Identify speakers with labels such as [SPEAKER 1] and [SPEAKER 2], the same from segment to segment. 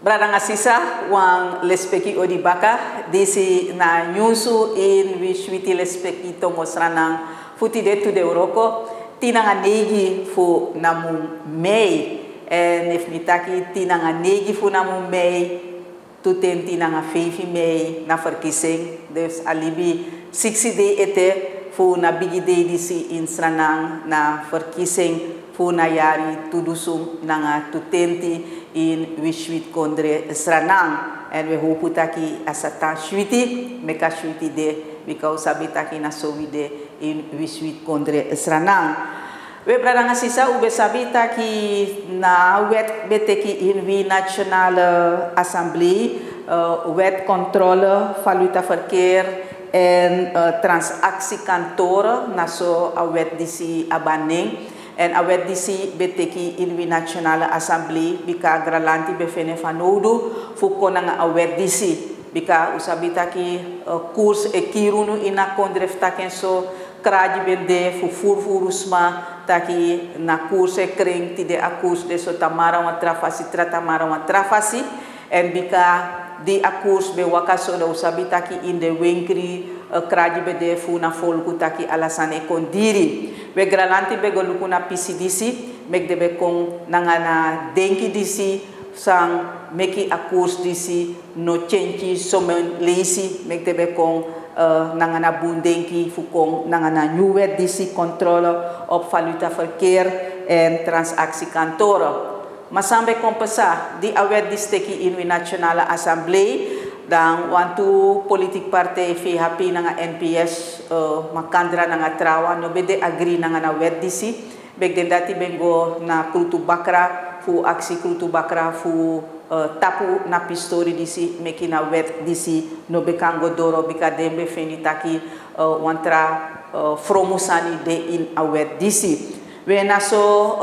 [SPEAKER 1] Brada nga sisa wang lespeki odi baka desi na nyusu in wishwiti lespeki to mosranang futi de tu de Euroko tina nga negi fu namu mei en if mitaki tina nga negi fu namu mei tuten tina nga feifi mei na verkiezing dus alibi 60 de ete fu na bigi de disi in sranang na verkiezing fu na yari tudusum na nga tutenti in wishwit kondre sranang en we hopu taki asatan shwiti meka shwiti de bika usabi taki na sowi de in wishwit kondre sranang we brada nga sisa ube sabi taki na wet beteki in wi nationale assemblee wet controle valuta verkeer en transactiekantoren na so a wet disi abaning en awet disi beteki in wi nationale assemblee bika gralanti befene fanodu fuko nga awet disi bika usabita ki koers e kirunu ina kondref taken so kraji bende fu furfurusma taki na koers e kring tide a koers de so tamara wa trafasi en bika di a koers be wakaso da usabita ki in de winkri kraji bede fu na folku taki alasane kondiri we gralanti be goluku na PCDC mek de be kon nangana denki disi sang meki a koers disi no chenchi somen leisi mek de be kon nangana bundenki fu kon nangana nieuwe disi controle op valuta verkeer en transactiekantoren masambe kompasa di awet disteki in wi nationale assemblee dan wantu politik partai VHP nga NPS makandra nga trawa no bede agri nga na wet disi begden dati bengo na krutu bakra fu aksi krutu bakra fu tapu na pistori disi meki na wet disi no bekango doro bika dembe feni taki wantra fromusani de in a wet disi we na so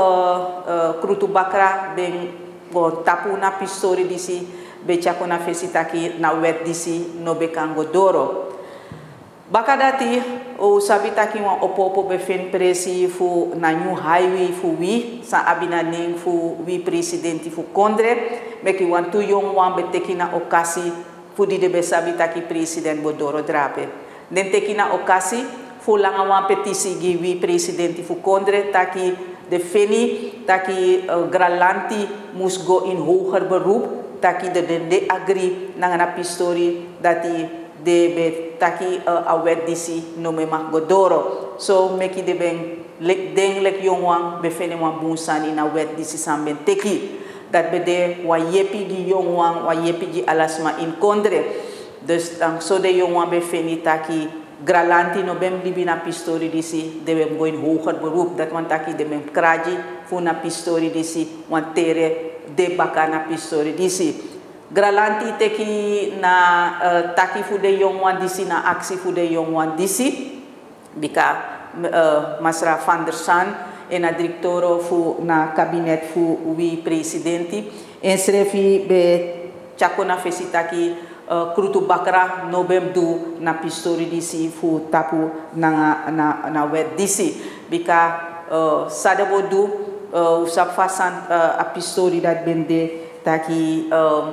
[SPEAKER 1] krutu bakra ben go tapu na pistori disi becha kona fesitaki na wet disi no bekango doro bakadati o sabitaki wa opopo be fen presi fu na new highway fu wi sa abina ning fu wi presidenti fu kondre meki wantu yong wan betekina okasi fu di de be sabitaki president bodoro drape den tekina okasi fu langa wan petisi gi wi presidenti fu kondre taki de feni taki gralanti mus go in hoger beroep taki de agri nangana pistori dati de be taki awet disi no me godoro so meki de ben lek deng lek yongwang be fene wan bunsani na wet disi samben teki dat be de wa yepi gi yongwang wa yepi gi alasma in kondre dus dan so de yongwang be feni taki gralanti no bem libina pistori disi de bem goin hoger beroep dat wan taki de bem kraji fu na pistori disi wan tere de bakana pistori disi gralanti teki na taki fu de yongwan disi na aksi fu de yongwan disi bika Masra van der San en a directoro fu na kabinet fu wi presidenti en srefi be chakona fesitaki krutu bakra nobem du na pistori disi fu tapu na wet disi bika sadabo du usap fasan a pistori dat bende taki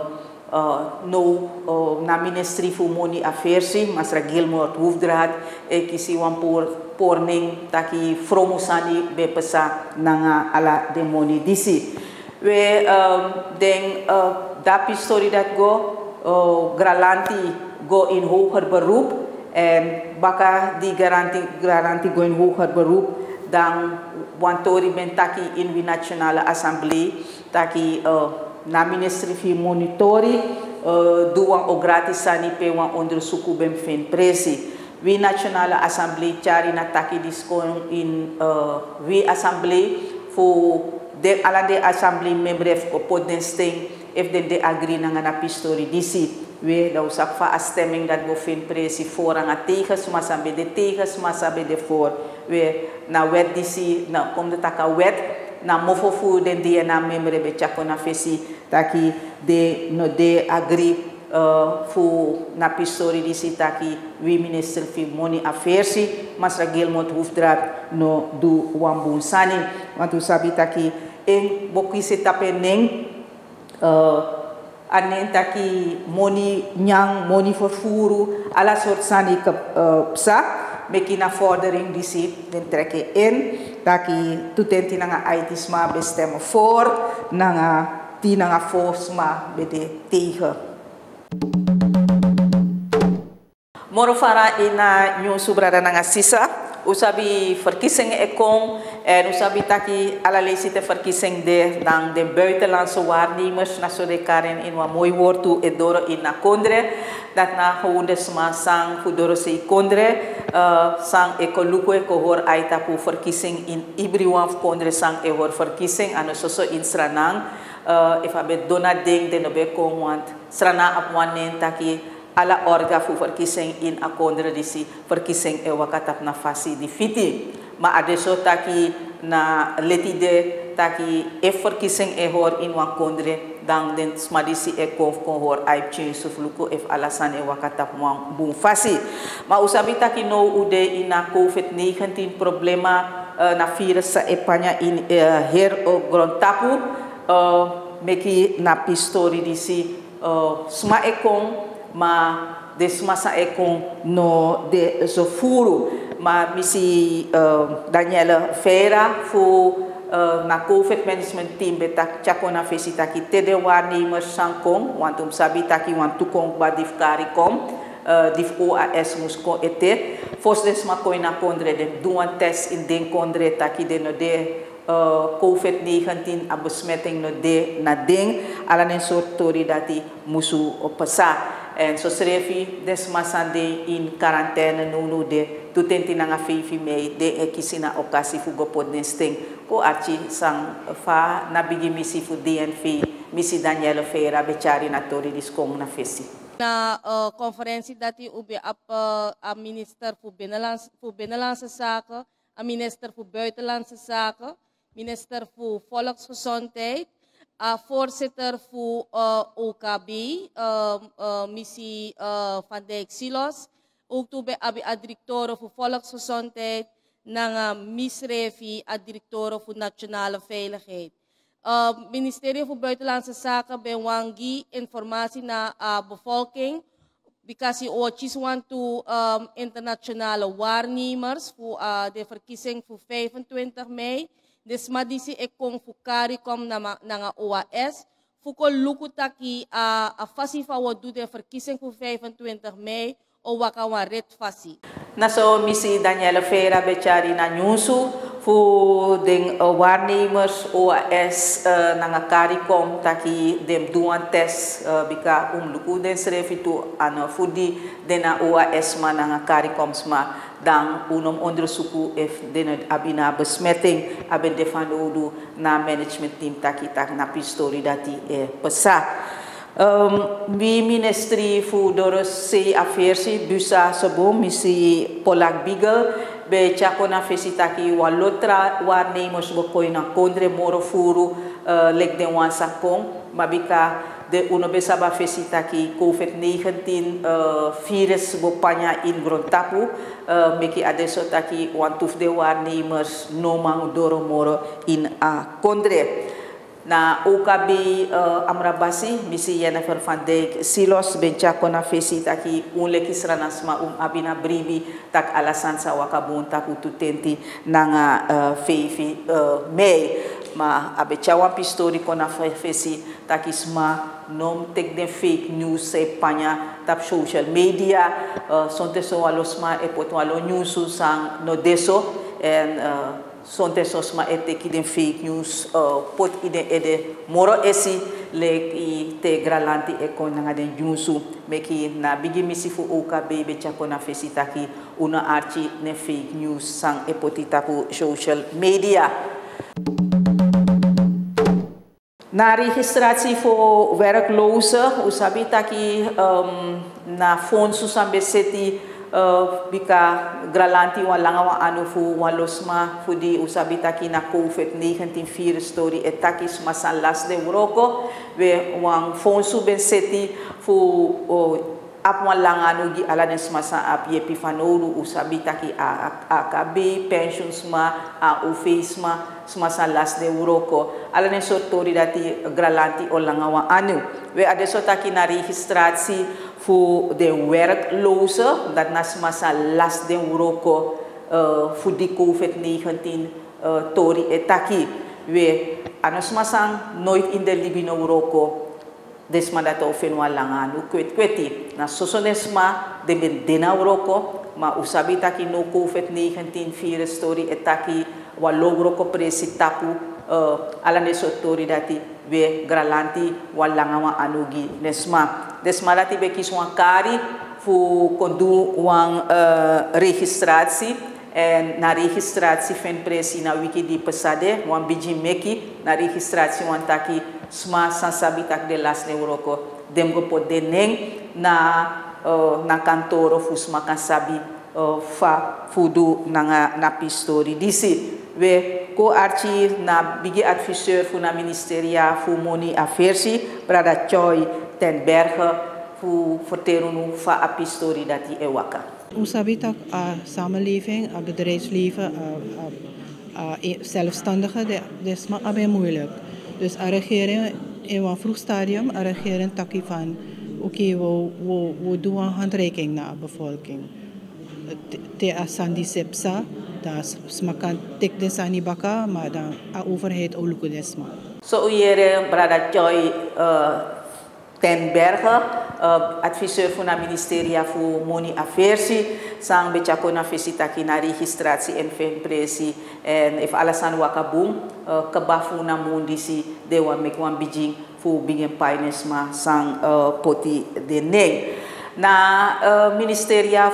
[SPEAKER 1] no na ministry fu moni affairs Masra Gilmore Hoefdraad e kisi wan porning taki fromusani be pesa nanga ala de moni disi we den da pistori dat go gralanti go in hoger beroep en baka di garanti go in hoger beroep dan wantori ben taki in wi nationale assemblee taki na ministry fi monitori duang o gratis sani pe wan onderzoek ben fen presi wi nationale assemblee chari na taki diskon in wi assemblee fu de ala de assemblee membre ko podden sting if de agree na nga na pistori disi we da usak fa a stemming dat go fen presi for nga tegen sumasabe de tegen sumasabe de for we na wet disi na kom de taka wet na mofo fu den dia na membre be chakona fesi taki de no de agree fu na pistori disi taki wi minister fi moni affairs Masra Gilmore Hoefdraad no du wambun sani wantu sabi taki en bokisi tapeneng anen taki money nyang, money vervoer, alla soort sani psa, meki na vordering disi, den trekken in, taki tutenti nanga aitisma bestemmen voor, nanga tinanga volsma bede tegen. Morofara ina nyu subrada nanga sisa, usabi verkiezingen ekong en usabi taki allerlei zitten verkiezing dan de buitenlandse waarnemers na so de karen in wat mooi woord toe edoro in na kondre dat na gewoon de sma sang fudoro se kondre sang ekoluko kohor aita pu verkiezing in ibriwan kondre sang ehor verkiezing ano so in Sranang if abe dona ding de no be kon want Srana apwanen taki ala orga fu verkiezing in a kondre disi verkiezing e wakatap na fasi di fiti ma adesso taki na letide taki e verkiezing e hor in wan kondre dan den smadisi e kon hor aip chin sufluko if alasan e wakatap wan bun fasi ma usabi taki no ude ina COVID-19 problema na virus sa epanya in her grontapu meki na pistori disi sma e kon ma desmasa ekon no de so furu ma misi Daniela Feira fu na COVID management team betak chakona fesita ki tede waarnemers sankong want sabi taki want tukong ba difkari kom dif OAS musko ete fos desma koina kondre de duan test in den kondre taki de no de COVID-19 abesmetting no de na ding alanen soort tori dati musu opasa en so srefi desmasande in quarantaine nunu de tutenti nanga fifi mei de ekisina okasi fugo podnesting ko archi sang fa nabigi misi fu DNV misi Daniela Feira bechari na tori diskong na fesi
[SPEAKER 2] na conferentie dati ube a minister voor binnenlandse zaken, a minister voor buitenlandse zaken, minister voor volksgezondheid, voorzitter voor OKB, missie Van Dijk Silos, ook toe bij a directeur voor volksgezondheid, na misrevi a directeur voor nationale veiligheid. Ministerie voor Buitenlandse Zaken bij wangi informatie naar bevolking, because je ook want to internationale waarnemers voor de verkiezing voor 25 mei. Dus maar die ik kom voor CARICOM naar OAS. Voor ko lukutaki a fasi fa wat doet de verkiezing voor 25 mei o wakawa red fasi.
[SPEAKER 1] Naso misi Daniela Feira bechari na nyusu fu den waarnemers OAS nanga CARICOM taki dem duan test bika luku den srefitu ano fudi dena OAS ma nanga CARICOM sma dan unom onderzoeken if den abina besmetting aben defanodu na management team taki tak na pistori dati pesa. Mi ministry fu doros se afersi busa sabo misi Polak Bigel be chakona fesitaki walotra waarnemers bokoy na kondre moro furu lek den wan sakong mabika de uno besaba fesitaki COVID-19 virus bopanya in grontapu meki adesso taki wan tuf de waarnemers no mang doro moro in a kondre na OKB Amrabasi misi Jennifer Van Dijk Silos benchako na fesi taki unleki sranasma abina bribi tak alasan sa wakabun taku tutenti nanga feifi mei ma abechawan pistori kona fesi takisma nom tek den fake news se panya tap social media sonte so alosma epot walo news sang no deso en sonte sosma eteki den fake news pot ide ede moro esi lek i te gralanti ekon nga den junsu meki na bigi misi fu OKB be chako na fesitaki una archi ne fake news sang epotita pu social media. Na registratie voor werklozen, usabi taki na fondsu sambe seti bika gralanti walanga wa anu fu walosma fu di usabi taki na COVID-19 virus story etakis masan las de Euroko we wang fondsu ben seti fu ap walanga anu gi alanes masa ap yepifanoru usabi taki AKB pensions ma a office ma semasa last de Uroko ala ne sotori dati gralanti o langawa anu we adesso taki na registratie voor de werklozen dat na semasa last de Uroko voor die COVID-19 tori etaki we anos masang nooit in de Libino Uroko desma dat ofenwa langanu kweti na sosonesma de bendena Uroko ma usabi taki no COVID-19 virus story etaki wa logro ko presi tapu ala ne sotori dati we gralanti wa langawa anugi desma dati be kiswa kari fu kondu wang registratie en na registratie fen presi na wiki di pesade wan biji meki na registratie wan taki sma sansabitak de las ne Uroko dem go po deneng na kantoro fu sma kansabi fa fudu na pistori disi we ko archi na bigi adviseur fu na ministeria fu moni afersi brada Choi ten Berge fu verterunu fa apistori dati ewaka.
[SPEAKER 3] Hoe sabi dat samenleving, bedrijfsleven, zelfstandigen, dat is maar moeilijk. Dus de regering in een vroeg stadium, de regering takkie van oké, we doen een handreiking naar de bevolking. Te asandi sepsa, dat is makan tek de sani baka, maar dan de overheid ook desma.
[SPEAKER 1] Zo hier brada Choi ten Berge, adviseur van het ministerie voor Moni Aversi, sang becako na visitaki na registratie en venpresi en if alles aan wakabung, kabafu na mundisi dewa mekwan bijing voor bingen painesma sang poti de neng. Na ministeria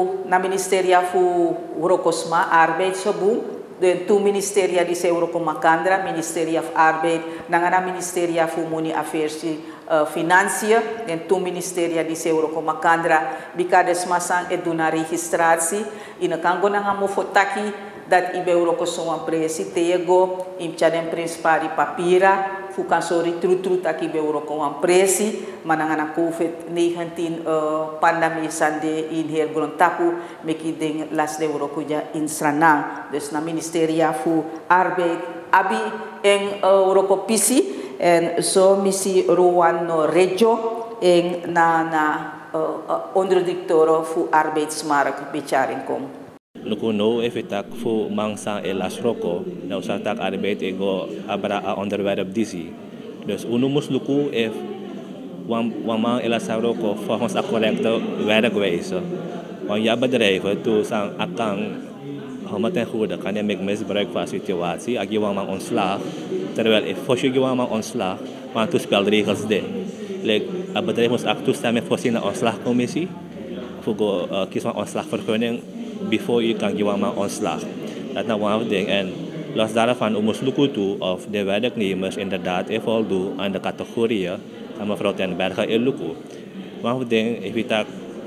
[SPEAKER 1] fu Urokosma arbeidsgebung de two ministeria di Uroko Makandra, Ministerie of Arbeid, nangana ministeria fu Moni Aversi Financiën en two ministeria di Uroko Makandra, bika desmasang eduna registratie in kango nanga mo fotaki dat ibe Uroko soan presi tego imcha den prinspari papira fu kansori tru taki ibe Uroko wan presi manangana COVID-19 pandemi sande in her grondtapu meki ding las de Uroko ja in Sranang dus na ministeria fu Arbeid abi en Uroko pisi en zo misi Rowan no Reggio en na onderdictoro fu arbeidsmarkt becharingkong.
[SPEAKER 4] Luku no evitak fu mangsa elas roko na usatak arbeid ego abra a onderwerp disi. Dus unumus luku if wamang elas roko volgens a correcte werkwijze. Want ja bedrijven toe sang akang homa ten goede kan je met misbruik van situatie. Ag je wamang ontslag. Terwijl if voor je wamang ontslag, want toe spelregels de. Like a bedrijf moet ook toestemmen voorzien naar ontslagcommissie. Voor kies van ontslagvergunning. Before je kan geven aan ontslag. Dat is one ding. En los daarvan moet lukken toe of de werknemers inderdaad voldoen aan de categorieën van mevrouw ten Berge in lukken. One ding, ik weet dat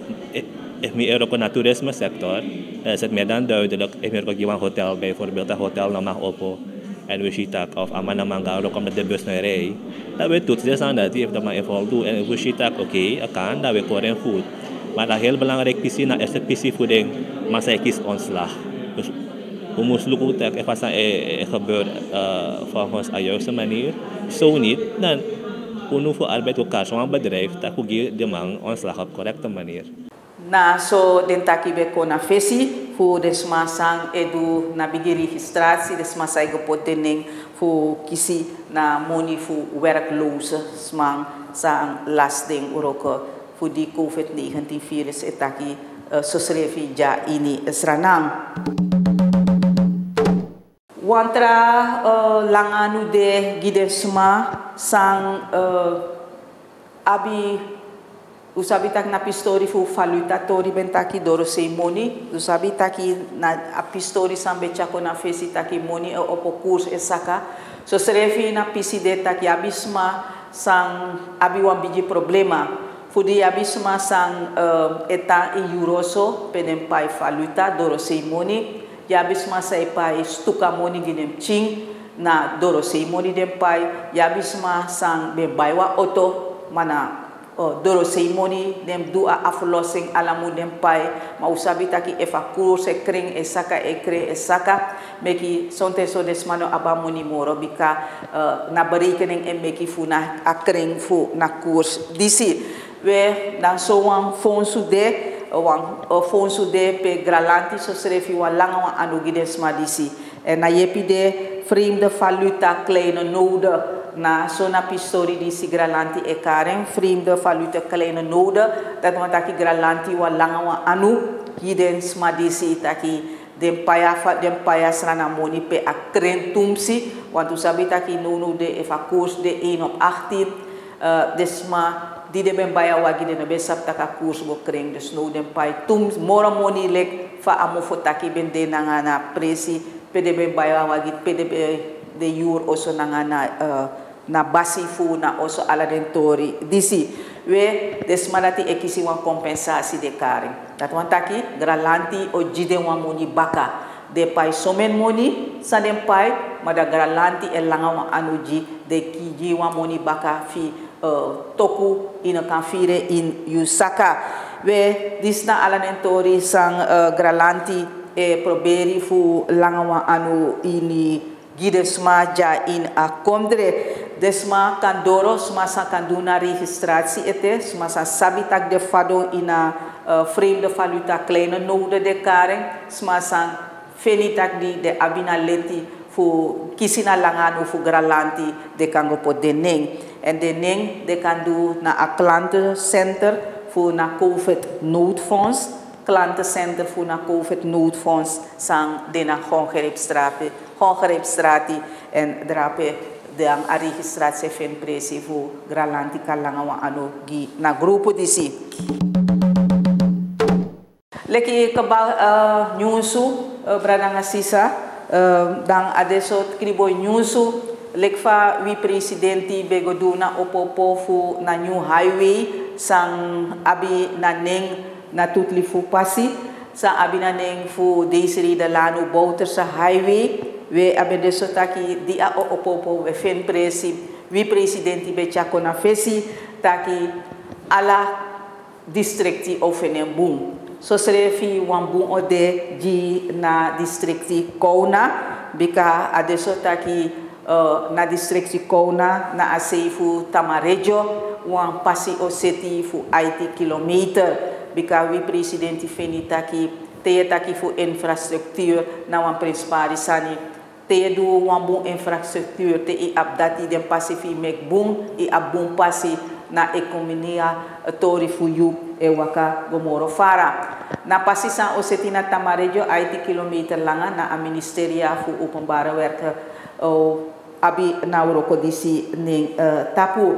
[SPEAKER 4] if meer ook naar toerisme sector, is het meer dan duidelijk. If meer ook een hotel bijvoorbeeld, een hotel naar mag open. En we zien dat of amana manga ook omdat de bus naar rij. Dat we toetsen aan dat die heeft dat maar voldoen. En we zien dat oké, kan dat we koren goed. Maar dat heel belangrijk is na eerste PC-voeding, maar zij kiest ontslag. Dus we moeten lukken dat als dat gebeurt volgens de juiste manier. Zo niet, dan kunnen we arbeid elkaar zo'n bedrijf dat we de man ontslag op correcte manier.
[SPEAKER 1] Na so den takibe kona fesi fu desmasang edu na bigi registratie desmasai gepotening fu kisi na moni fu werkloze smang sang lasting Uroko fu di COVID-19 virus etaki sosrefi ja ini Sranang. Wantra langanu de gidesma sang abi usabi tak na pistori fu faluta tori bentaki doro sei moni usabi taki na pistori sambe chako na fesi taki moni opo kurs esaka so srefi na piside taki abisma sang abi wan biji problema fudi abisma sang eta in euroso pedem pai faluta doro sei moni yabisma sai pai stuka moni ginem ching na doro sei moni dem pai yabisma sang be baiwa oto mana doro ceremony dem do a aflossing alamu dem pai ma usabi taki e fa kurse kring e saka e kre e saka meki sonte so desmano abamoni moro bika na berekening en meki fu na a kring fu na koers disi we dan so wan fonsu de wan fonsu de pe gralanti so srefi wan langa wan anu gides ma disi en na yepi de vreemde valuta kleine noden na zona pistori di si gralanti e karen vreemde valuta kleine noden dat want taki gralanti wa langa wa anu hiden smadisi taki den paya srana moni pe a krentumsi want u sabi taki nunu de efa koers de 1 op 18 desma di de ben baya wagi de be sap taka koers go kring dus no den pay tum mora moni lek fa amo fotaki ben de nangana presi pe de ben baya wagi pe de jur oso nangana na basi fu na oso ala den tori disi we desmanati ekisi wan kompensasi de karen dat wan taki gralanti o jide wan moni baka de pai somen moni sa den pai mada gralanti e langa wan anuji de kiji wan moni baka fi toku ina kan fire in Yusaka we disna ala den tori sang gralanti e proberi fu langa wan anu ini gidesma ja in a kondre desma kandoro smasa kanduna registratie ete smasa sabitak de fado ina vreemde valuta kleine node de karen smasa fenitak di de abina leti fu kisina langano fu gralanti de kango po deneng en deneng de kandu na a klantencenter fu na COVID noodfonds klantencenter fu na COVID noodfonds sang de na Hongeripstrati en drape de ang a registratie fen presi fu gralanti kalanga wa anu gi na grupo disi leki kaba nyusu bradanga sisa dan adesso kribo nyusu lekfa wi presidenti begoduna opopo fu na new highway sang abi na neng na tutli fu pasi sa abi na neng fu Desiree Delano Bouterse highway we abedeso taki di a opopo we fen presi wi presidenti be chako na fesi taki ala districti ofenen boom so serefi wan boom ode ji na districti Kona bika adeso taki na districti Kona na aseifu Tamarejo wan pasi oseti fu 80 kilometer bika wi presidenti feni taki te taki fu infrastructuur na wan principari sani te do wan bon infrastructuur te i abdati den pasi fi mek boom i abun pasi na ekonomia tori fu yu e waka gomoro fara na pasi san oseti na Tamarejo 80 kilometer langa na a ministeria fu openbare werken abi na uroko disi ning tapu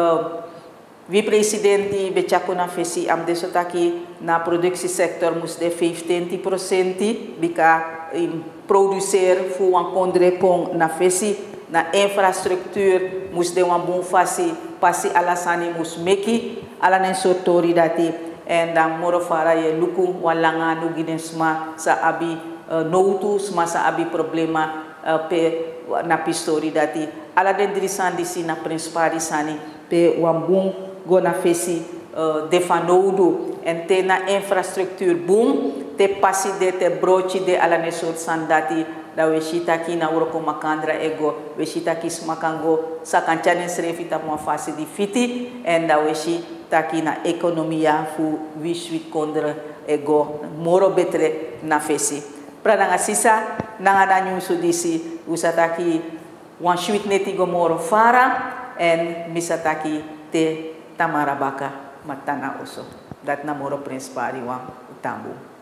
[SPEAKER 1] wi presidenti bechako na fesi am desotaki na productiesector mus de 15% bika in producer fu wan kondre pong na fesi na infrastructuur mus de wan bon fasi pasi alasani mus meki ala nen sotori dati en dan moro fara ye luku walanga nu gidensma sa abi noutu sma sa abi problema pe na pistori dati ala den drisan disi na principari sani pe wan bon go na fesi defanodo en te na infrastructuur boom te pasi de te brochi de ala ne sort sandati da we shitaki na uroko makandra ego we shitaki smakango sakanchane srefita mo fasi di fiti en da we shitaki na ekonomia fu wishwit kondra ego moro betre na fesi pradanga sisa nanga nyusu disi usataki wan shwit neti go moro fara en misataki te Tamarabaka matana oso dat na moro principari wan utambu